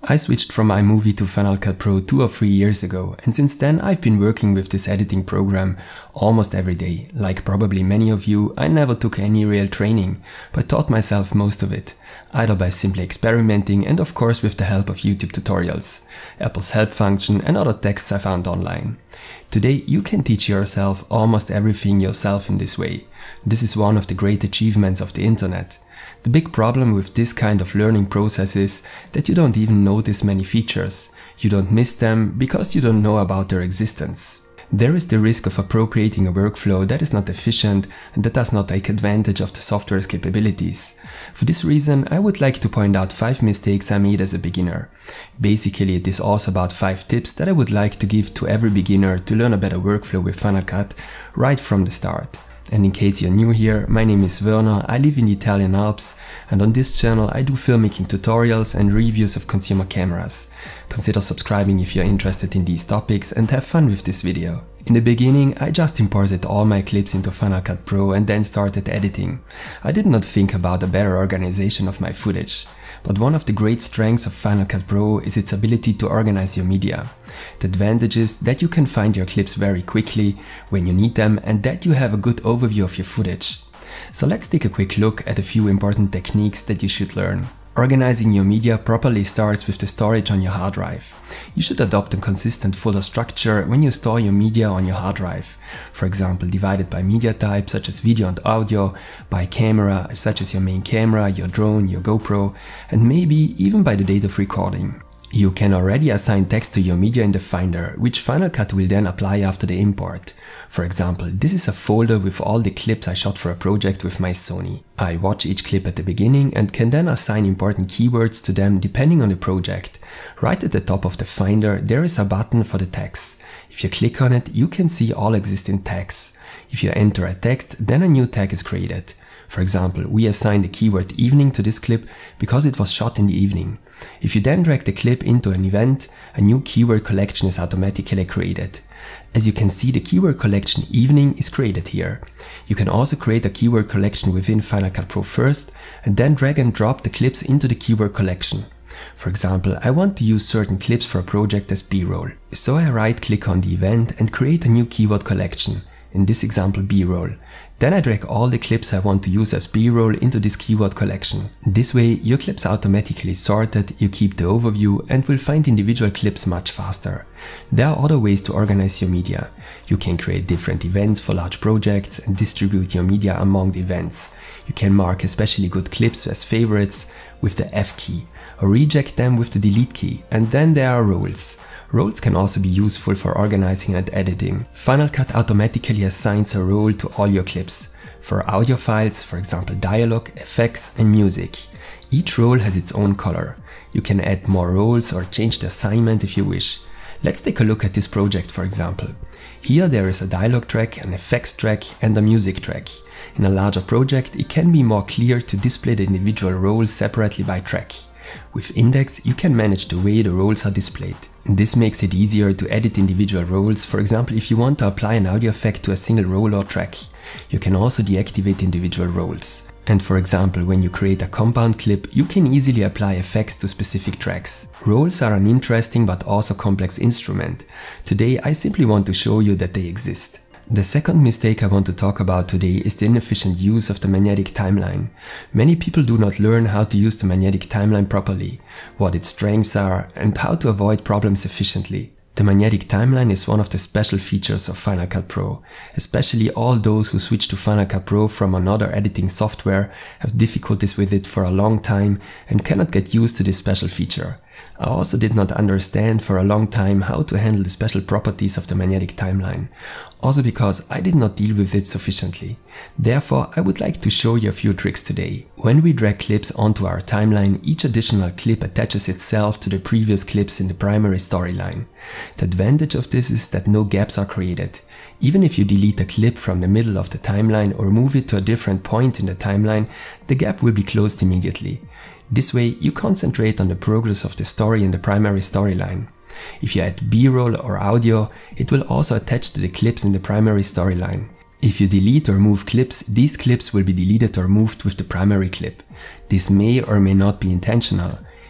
I switched from iMovie to Final Cut Pro 2 or 3 years ago, and since then I've been working with this editing program almost every day. Like probably many of you, I never took any real training, but taught myself most of it, either by simply experimenting and of course with the help of YouTube tutorials, Apple's help function and other texts I found online. Today you can teach yourself almost everything yourself in this way. This is one of the great achievements of the internet. The big problem with this kind of learning process is that you don't even notice many features. You don't miss them because you don't know about their existence. There is the risk of appropriating a workflow that is not efficient and that does not take advantage of the software's capabilities. For this reason, I would like to point out 5 mistakes I made as a beginner. Basically, it is also about 5 tips that I would like to give to every beginner to learn a better workflow with Final Cut right from the start. And in case you're new here, my name is Werner, I live in the Italian Alps, and on this channel I do filmmaking tutorials and reviews of consumer cameras. Consider subscribing if you're interested in these topics and have fun with this video. In the beginning, I just imported all my clips into Final Cut Pro and then started editing. I did not think about a better organization of my footage. But one of the great strengths of Final Cut Pro is its ability to organize your media. The advantage is that you can find your clips very quickly when you need them and that you have a good overview of your footage. So let's take a quick look at a few important techniques that you should learn. Organizing your media properly starts with the storage on your hard drive. You should adopt a consistent folder structure when you store your media on your hard drive. For example, divided by media type such as video and audio, by camera such as your main camera, your drone, your GoPro, and maybe even by the date of recording. You can already assign text to your media in the Finder, which Final Cut will then apply after the import. For example, this is a folder with all the clips I shot for a project with my Sony. I watch each clip at the beginning and can then assign important keywords to them depending on the project. Right at the top of the Finder there is a button for the tags. If you click on it, you can see all existing tags. If you enter a text, then a new tag is created. For example, we assign the keyword evening to this clip because it was shot in the evening. If you then drag the clip into an event, a new keyword collection is automatically created. As you can see, the keyword collection evening is created here. You can also create a keyword collection within Final Cut Pro first and then drag and drop the clips into the keyword collection. For example, I want to use certain clips for a project as B-roll. So I right click on the event and create a new keyword collection. In this example, B-roll. Then I drag all the clips I want to use as B-roll into this keyword collection. This way your clips are automatically sorted, you keep the overview and will find individual clips much faster. There are other ways to organize your media. You can create different events for large projects and distribute your media among the events. You can mark especially good clips as favorites with the F key or reject them with the delete key, and then there are roles. Roles can also be useful for organizing and editing. Final Cut automatically assigns a role to all your clips. For audio files, for example dialogue, effects and music. Each role has its own color. You can add more roles or change the assignment if you wish. Let's take a look at this project for example. Here there is a dialogue track, an effects track and a music track. In a larger project it can be more clear to display the individual roles separately by track. With Index you can manage the way the roles are displayed. This makes it easier to edit individual roles, for example if you want to apply an audio effect to a single role or track. You can also deactivate individual roles. And for example, when you create a compound clip, you can easily apply effects to specific tracks. Roles are an interesting but also complex instrument. Today I simply want to show you that they exist. The second mistake I want to talk about today is the inefficient use of the magnetic timeline. Many people do not learn how to use the magnetic timeline properly, what its strengths are, and how to avoid problems efficiently. The magnetic timeline is one of the special features of Final Cut Pro. Especially all those who switch to Final Cut Pro from another editing software have difficulties with it for a long time and cannot get used to this special feature. I also did not understand for a long time how to handle the special properties of the magnetic timeline, also because I did not deal with it sufficiently. Therefore, I would like to show you a few tricks today. When we drag clips onto our timeline, each additional clip attaches itself to the previous clips in the primary storyline. The advantage of this is that no gaps are created. Even if you delete a clip from the middle of the timeline or move it to a different point in the timeline, the gap will be closed immediately. This way you concentrate on the progress of the story in the primary storyline. If you add B-roll or audio, it will also attach to the clips in the primary storyline. If you delete or move clips, these clips will be deleted or moved with the primary clip. This may or may not be intentional.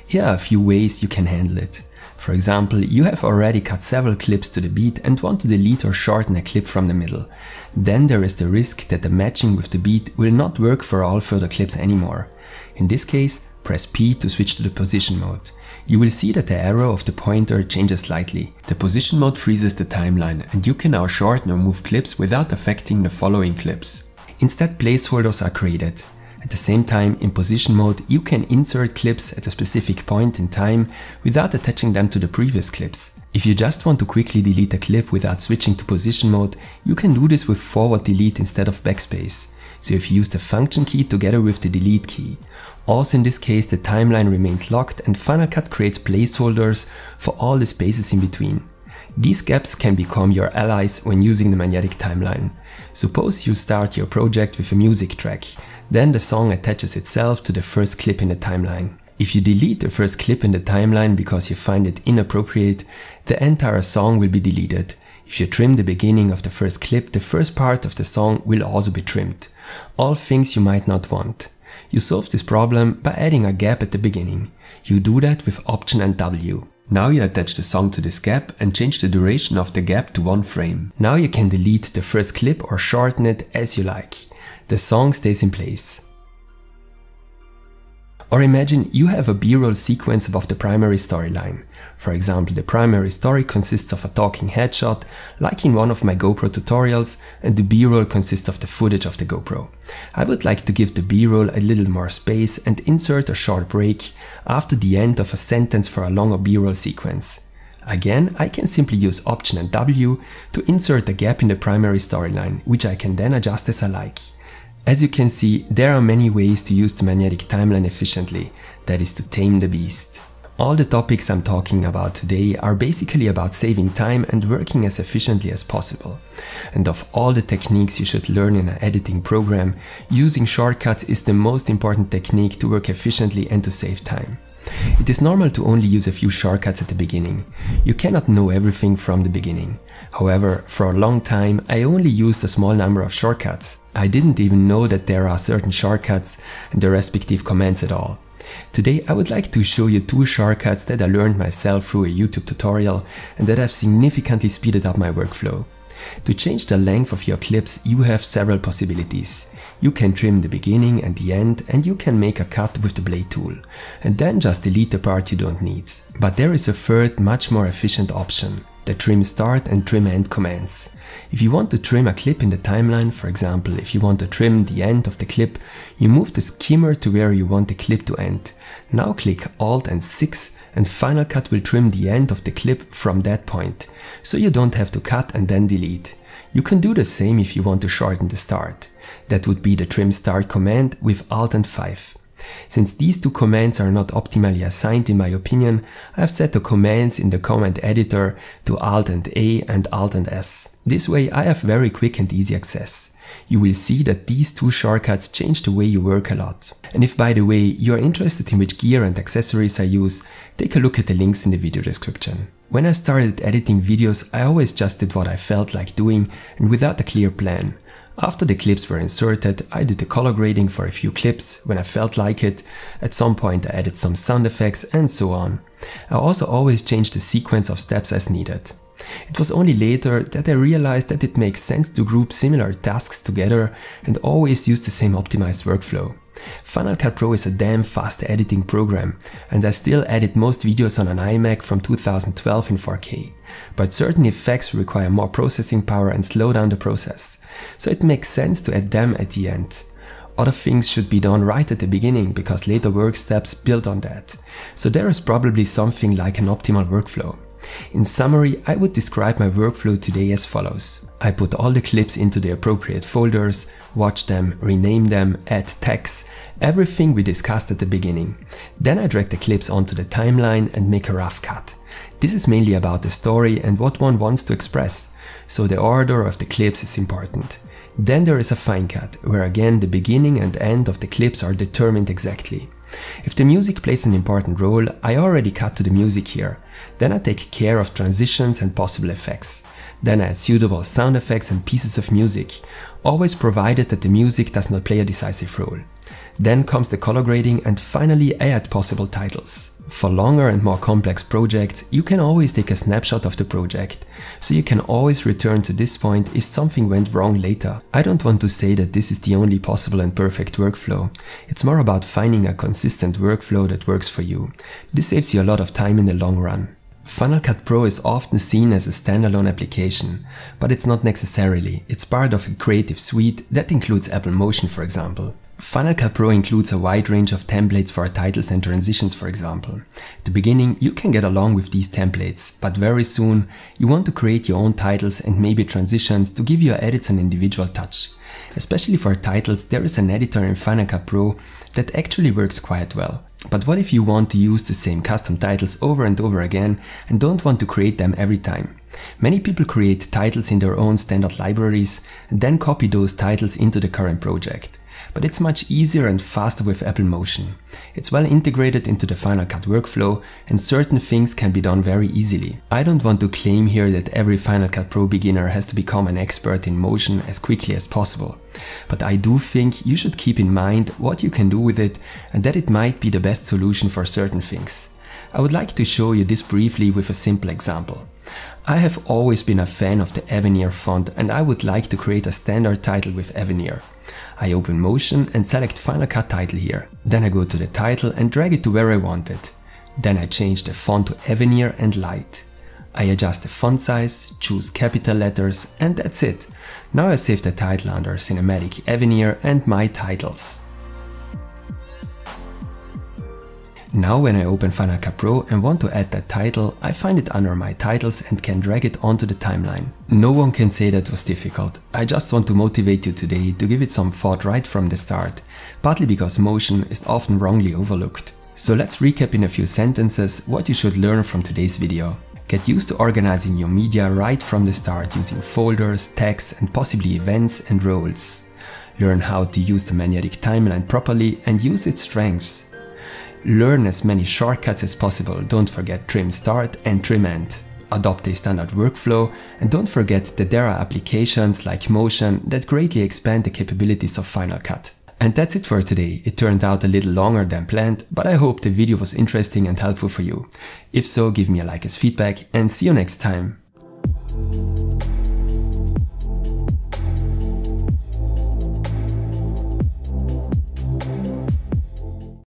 Here are a few ways you can handle it. For example, you have already cut several clips to the beat and want to delete or shorten a clip from the middle. Then there is the risk that the matching with the beat will not work for all further clips anymore. In this case, press P to switch to the position mode. You will see that the arrow of the pointer changes slightly. The position mode freezes the timeline and you can now shorten or move clips without affecting the following clips. Instead, placeholders are created. At the same time, in position mode, you can insert clips at a specific point in time without attaching them to the previous clips. If you just want to quickly delete a clip without switching to position mode, you can do this with forward delete instead of backspace. So if you use the function key together with the delete key. Also in this case, the timeline remains locked and Final Cut creates placeholders for all the spaces in between. These gaps can become your allies when using the magnetic timeline. Suppose you start your project with a music track. Then the song attaches itself to the first clip in the timeline. If you delete the first clip in the timeline because you find it inappropriate, the entire song will be deleted. If you trim the beginning of the first clip, the first part of the song will also be trimmed. All things you might not want. You solve this problem by adding a gap at the beginning. You do that with Option and W. Now you attach the song to this gap and change the duration of the gap to 1 frame. Now you can delete the first clip or shorten it as you like. The song stays in place. Or imagine you have a B-roll sequence above the primary storyline. For example, the primary story consists of a talking headshot, like in one of my GoPro tutorials, and the B-roll consists of the footage of the GoPro. I would like to give the B-roll a little more space and insert a short break after the end of a sentence for a longer B-roll sequence. Again, I can simply use Option and W to insert a gap in the primary storyline, which I can then adjust as I like. As you can see, there are many ways to use the magnetic timeline efficiently, that is to tame the beast. All the topics I'm talking about today are basically about saving time and working as efficiently as possible. And of all the techniques you should learn in an editing program, using shortcuts is the most important technique to work efficiently and to save time. It is normal to only use a few shortcuts at the beginning. You cannot know everything from the beginning. However, for a long time I only used a small number of shortcuts. I didn't even know that there are certain shortcuts and their respective commands at all. Today I would like to show you 2 shortcuts that I learned myself through a YouTube tutorial and that have significantly speeded up my workflow. To change the length of your clips, you have several possibilities. You can trim the beginning and the end, and you can make a cut with the blade tool, and then just delete the part you don't need. But there is a third, much more efficient option, the trim start and trim end commands. If you want to trim a clip in the timeline, for example, if you want to trim the end of the clip, you move the skimmer to where you want the clip to end. Now click Alt and 6 and Final Cut will trim the end of the clip from that point, so you don't have to cut and then delete. You can do the same if you want to shorten the start. That would be the trim start command with Alt and 5. Since these 2 commands are not optimally assigned in my opinion, I have set the commands in the command editor to Alt and A and Alt and S. This way I have very quick and easy access. You will see that these 2 shortcuts change the way you work a lot. And if by the way you are interested in which gear and accessories I use, take a look at the links in the video description. When I started editing videos, I always just did what I felt like doing and without a clear plan. After the clips were inserted, I did the color grading for a few clips when I felt like it. At some point I added some sound effects and so on. I also always changed the sequence of steps as needed. It was only later that I realized that it makes sense to group similar tasks together and always use the same optimized workflow. Final Cut Pro is a damn fast editing program, and I still edit most videos on an iMac from 2012 in 4K. But certain effects require more processing power and slow down the process, so it makes sense to add them at the end. Other things should be done right at the beginning because later work steps build on that, so there is probably something like an optimal workflow. In summary, I would describe my workflow today as follows. I put all the clips into the appropriate folders, watch them, rename them, add tags, everything we discussed at the beginning. Then I drag the clips onto the timeline and make a rough cut. This is mainly about the story and what one wants to express, so the order of the clips is important. Then there is a fine cut, where again the beginning and end of the clips are determined exactly. If the music plays an important role, I already cut to the music here. Then I take care of transitions and possible effects. Then I add suitable sound effects and pieces of music, always provided that the music does not play a decisive role. Then comes the color grading, and finally I add possible titles. For longer and more complex projects, you can always take a snapshot of the project, so you can always return to this point if something went wrong later. I don't want to say that this is the only possible and perfect workflow. It's more about finding a consistent workflow that works for you. This saves you a lot of time in the long run. Final Cut Pro is often seen as a standalone application, but it's not necessarily. It's part of a creative suite that includes Apple Motion, for example. Final Cut Pro includes a wide range of templates for titles and transitions, for example. At the beginning, you can get along with these templates, but very soon you want to create your own titles and maybe transitions to give your edits an individual touch. Especially for titles, there is an editor in Final Cut Pro that actually works quite well. But what if you want to use the same custom titles over and over again and don't want to create them every time? Many people create titles in their own standard libraries and then copy those titles into the current project. But it's much easier and faster with Apple Motion. It's well integrated into the Final Cut workflow and certain things can be done very easily. I don't want to claim here that every Final Cut Pro beginner has to become an expert in Motion as quickly as possible. But I do think you should keep in mind what you can do with it and that it might be the best solution for certain things. I would like to show you this briefly with a simple example. I have always been a fan of the Avenir font and I would like to create a standard title with Avenir. I open Motion and select Final Cut Title here. Then I go to the title and drag it to where I want it. Then I change the font to Avenir and Light. I adjust the font size, choose capital letters, and that's it. Now I save the title under Cinematic Avenir and My Titles. Now when I open Final Cut Pro and want to add that title, I find it under My Titles and can drag it onto the timeline. No one can say that was difficult. I just want to motivate you today to give it some thought right from the start, partly because Motion is often wrongly overlooked. So let's recap in a few sentences what you should learn from today's video. Get used to organizing your media right from the start using folders, tags and possibly events and roles. Learn how to use the magnetic timeline properly and use its strengths. Learn as many shortcuts as possible, don't forget trim start and trim end. Adopt a standard workflow and don't forget that there are applications like Motion that greatly expand the capabilities of Final Cut. And that's it for today. It turned out a little longer than planned, but I hope the video was interesting and helpful for you. If so, give me a like as feedback and see you next time.